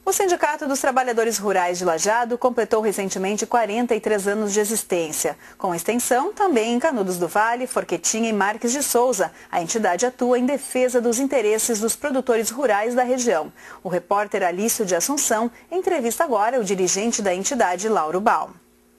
O Sindicato dos Trabalhadores Rurais de Lajeado completou recentemente 43 anos de existência. Com extensão também em Canudos do Vale, Forquetinha e Marques de Souza, a entidade atua em defesa dos interesses dos produtores rurais da região. O repórter Alício de Assunção entrevista agora o dirigente da entidade, Lauro Baum.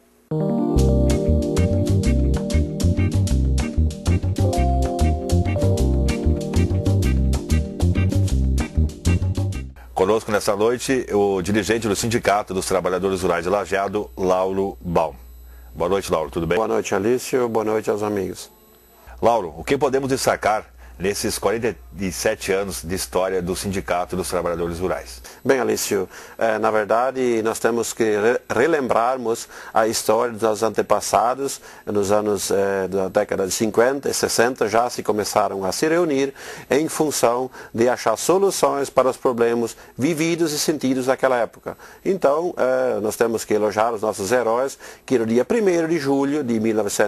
Conosco nessa noite, o dirigente do Sindicato dos Trabalhadores Rurais de Lajeado, Lauro Baum. Boa noite, Lauro, tudo bem? Boa noite, Alício. Boa noite aos amigos. Lauro, o que podemos destacar nesses 47 anos de história do Sindicato dos Trabalhadores Rurais? Bem, Alício, na verdade nós temos que relembrarmos a história dos antepassados. Nos anos da década de 50 e 60 já se começaram a se reunir em função de achar soluções para os problemas vividos e sentidos naquela época. Então, nós temos que elogiar os nossos heróis que no dia 1º de julho de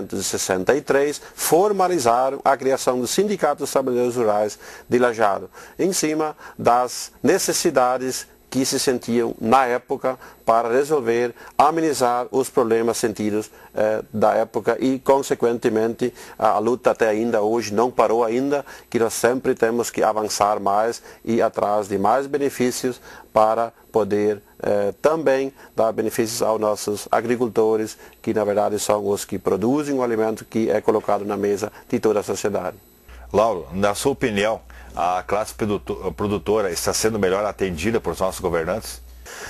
1963 formalizaram a criação do Sindicato dos Trabalhadores Rurais de Lajeado, em cima das necessidades que se sentiam na época para resolver, amenizar os problemas sentidos da época e, consequentemente, a luta até ainda hoje não parou ainda, que nós sempre temos que avançar mais e ir atrás de mais benefícios para poder também dar benefícios aos nossos agricultores, que na verdade são os que produzem o alimento que é colocado na mesa de toda a sociedade. Lauro, na sua opinião, a classe produtora está sendo melhor atendida por nossos governantes?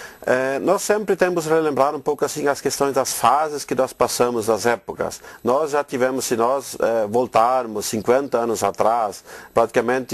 Nós sempre temos que relembrar um pouco assim as questões das fases que nós passamos, das épocas. Nós já tivemos, se nós voltarmos 50 anos atrás, praticamente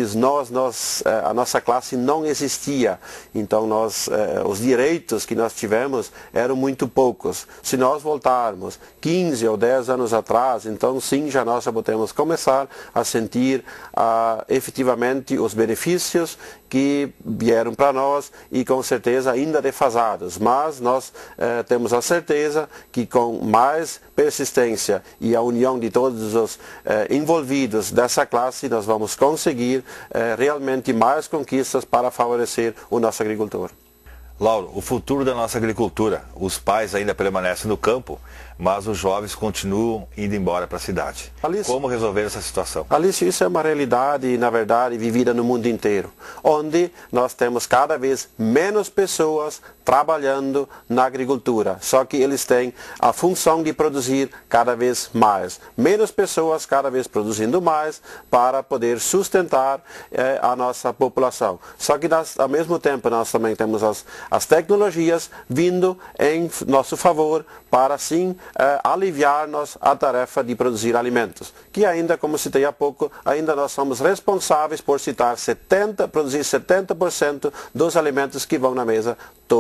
a nossa classe não existia. Então os direitos que nós tivemos eram muito poucos. Se nós voltarmos 15 ou 10 anos atrás, então sim, já nós já podemos começar a sentir efetivamente os benefícios que vieram para nós e com certeza ainda defasados, mas nós temos a certeza que com mais persistência e a união de todos os envolvidos dessa classe nós vamos conseguir realmente mais conquistas para favorecer o nosso agricultor. Lauro, o futuro da nossa agricultura, os pais ainda permanecem no campo, mas os jovens continuam indo embora para a cidade. Alício, como resolver essa situação? Alício, isso é uma realidade, na verdade, vivida no mundo inteiro, onde nós temos cada vez menos pessoas trabalhando na agricultura, só que eles têm a função de produzir cada vez mais. Menos pessoas cada vez produzindo mais para poder sustentar a nossa população. Só que ao mesmo tempo nós também temos as tecnologias vindo em nosso favor para assim aliviar-nos a tarefa de produzir alimentos, que ainda, como citei há pouco, ainda nós somos responsáveis por produzir 70% dos alimentos que vão na mesa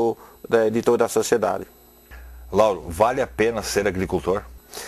de toda a sociedade. Lauro, vale a pena ser agricultor?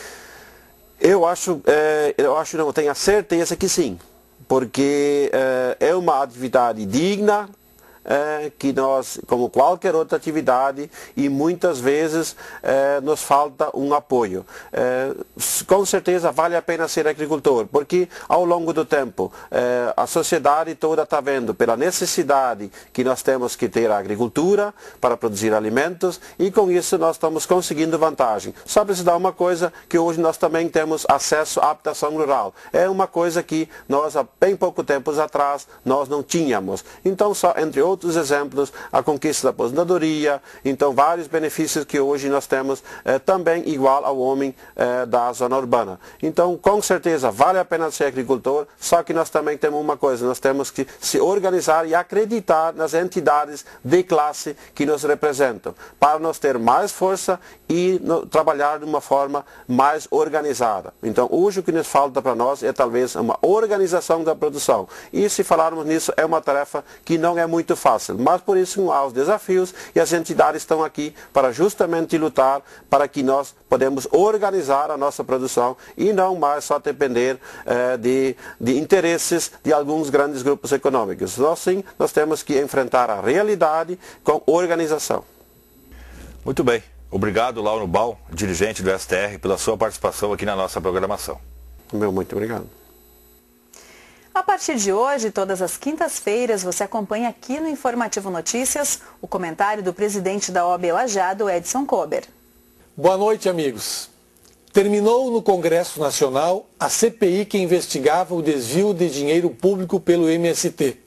Eu não tenho a certeza que sim, porque é uma atividade digna, que nós, como qualquer outra atividade, e muitas vezes nos falta um apoio. Com certeza vale a pena ser agricultor, porque ao longo do tempo a sociedade toda está vendo pela necessidade que nós temos que ter a agricultura para produzir alimentos e com isso nós estamos conseguindo vantagem. Só para se dar uma coisa, que hoje nós também temos acesso à habitação rural. É uma coisa que nós há bem pouco tempo atrás nós não tínhamos. Então só entre outros exemplos, a conquista da aposentadoria, então vários benefícios que hoje nós temos também igual ao homem da zona urbana. Então, com certeza, vale a pena ser agricultor, só que nós também temos uma coisa, nós temos que se organizar e acreditar nas entidades de classe que nos representam, para nós ter mais força e trabalhar de uma forma mais organizada. Então, hoje o que nos falta para nós é talvez uma organização da produção. E se falarmos nisso, é uma tarefa que não é muito fácil, mas por isso há os desafios e as entidades estão aqui para justamente lutar para que nós podemos organizar a nossa produção e não mais só depender de interesses de alguns grandes grupos econômicos. Nós sim, nós temos que enfrentar a realidade com organização. Muito bem. Obrigado, Lauro Baum, dirigente do STR, pela sua participação aqui na nossa programação. Muito obrigado. A partir de hoje, todas as quintas-feiras, você acompanha aqui no Informativo Notícias o comentário do presidente da OAB Lajeado, Edson Kober. Boa noite, amigos. Terminou no Congresso Nacional a CPI que investigava o desvio de dinheiro público pelo MST.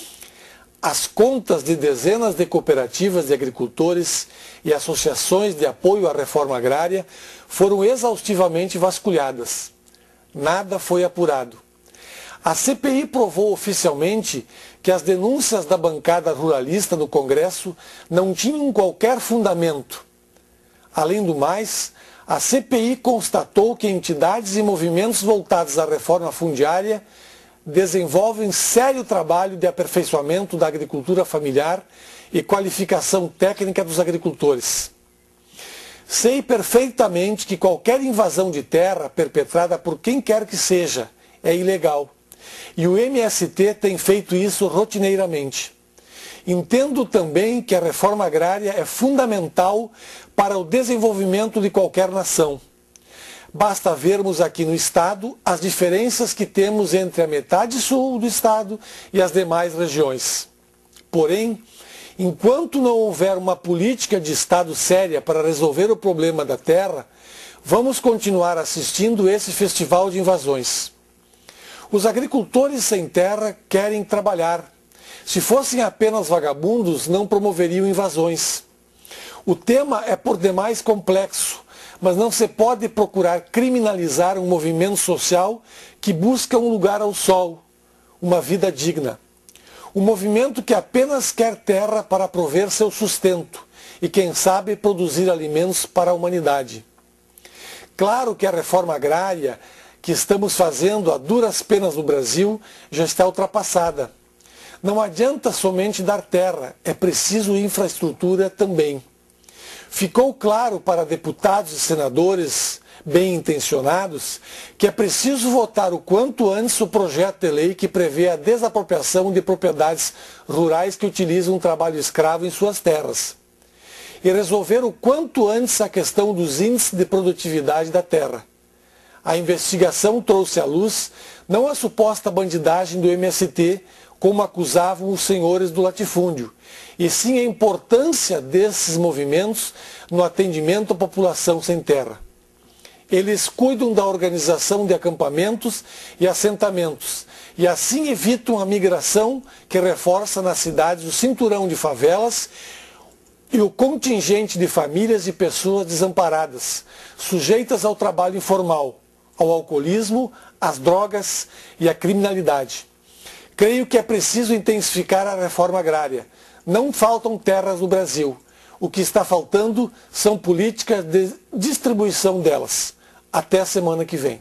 As contas de dezenas de cooperativas de agricultores e associações de apoio à reforma agrária foram exaustivamente vasculhadas. Nada foi apurado. A CPI provou oficialmente que as denúncias da bancada ruralista no Congresso não tinham qualquer fundamento. Além do mais, a CPI constatou que entidades e movimentos voltados à reforma fundiária desenvolvem sério trabalho de aperfeiçoamento da agricultura familiar e qualificação técnica dos agricultores. Sei perfeitamente que qualquer invasão de terra perpetrada por quem quer que seja é ilegal. E o MST tem feito isso rotineiramente. Entendo também que a reforma agrária é fundamental para o desenvolvimento de qualquer nação. Basta vermos aqui no Estado as diferenças que temos entre a metade sul do Estado e as demais regiões. Porém, enquanto não houver uma política de Estado séria para resolver o problema da terra, vamos continuar assistindo esse festival de invasões. Os agricultores sem terra querem trabalhar. Se fossem apenas vagabundos, não promoveriam invasões. O tema é por demais complexo, mas não se pode procurar criminalizar um movimento social que busca um lugar ao sol, uma vida digna. Um movimento que apenas quer terra para prover seu sustento e, quem sabe, produzir alimentos para a humanidade. Claro que a reforma agrária que estamos fazendo a duras penas no Brasil já está ultrapassada. Não adianta somente dar terra, é preciso infraestrutura também. Ficou claro para deputados e senadores bem intencionados que é preciso votar o quanto antes o projeto de lei que prevê a desapropriação de propriedades rurais que utilizam um trabalho escravo em suas terras. E resolver o quanto antes a questão dos índices de produtividade da terra. A investigação trouxe à luz não a suposta bandidagem do MST, como acusavam os senhores do latifúndio, e sim a importância desses movimentos no atendimento à população sem terra. Eles cuidam da organização de acampamentos e assentamentos, e assim evitam a migração que reforça nas cidades o cinturão de favelas e o contingente de famílias e pessoas desamparadas, sujeitas ao trabalho informal, ao alcoolismo, às drogas e à criminalidade. Creio que é preciso intensificar a reforma agrária. Não faltam terras no Brasil. O que está faltando são políticas de distribuição delas. Até a semana que vem.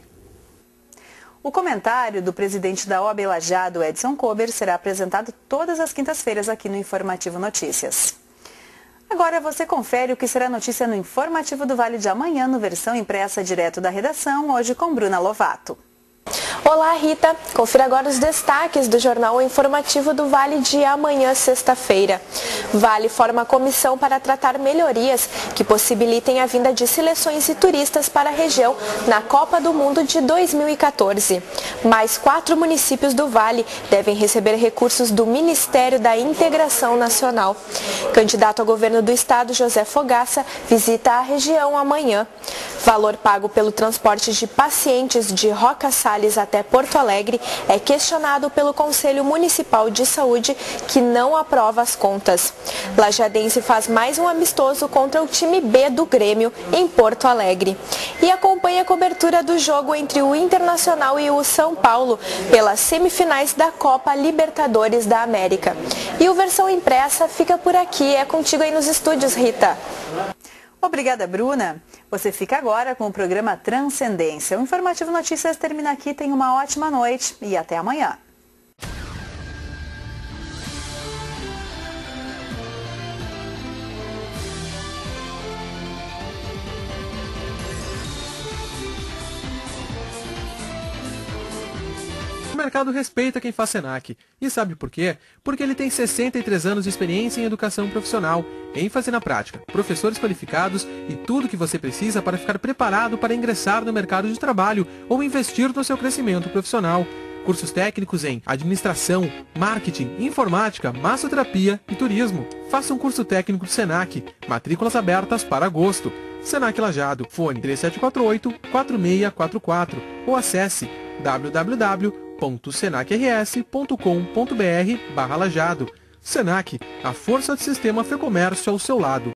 O comentário do presidente da OAB Lajeado, Edson Kober, será apresentado todas as quintas-feiras aqui no Informativo Notícias. Agora você confere o que será notícia no Informativo do Vale de amanhã, no versão impressa direto da redação, hoje com Bruna Lovato. Olá, Rita. Confira agora os destaques do Jornal Informativo do Vale de amanhã, sexta-feira. Vale forma comissão para tratar melhorias que possibilitem a vinda de seleções e turistas para a região na Copa do Mundo de 2014. Mais 4 municípios do Vale devem receber recursos do Ministério da Integração Nacional. Candidato ao governo do estado, José Fogaça, visita a região amanhã. Valor pago pelo transporte de pacientes de Roca Salles até Porto Alegre é questionado pelo Conselho Municipal de Saúde, que não aprova as contas. Lajadense faz mais um amistoso contra o time B do Grêmio em Porto Alegre. E acompanha a cobertura do jogo entre o Internacional e o São Paulo pelas semifinais da Copa Libertadores da América. E o versão impressa fica por aqui. É contigo aí nos estúdios, Rita. Obrigada, Bruna. Você fica agora com o programa Transcendência. O Informativo Notícias termina aqui. Tenha uma ótima noite e até amanhã. O mercado respeita quem faz Senac. E sabe por quê? Porque ele tem 63 anos de experiência em educação profissional, ênfase na prática, professores qualificados e tudo o que você precisa para ficar preparado para ingressar no mercado de trabalho ou investir no seu crescimento profissional. Cursos técnicos em administração, marketing, informática, massoterapia e turismo. Faça um curso técnico do Senac. Matrículas abertas para agosto. Senac Lajeado, fone 3748-4644 ou acesse www.senacrs.com.br/Lajeado. Senac, a força do sistema Fecomércio ao seu lado.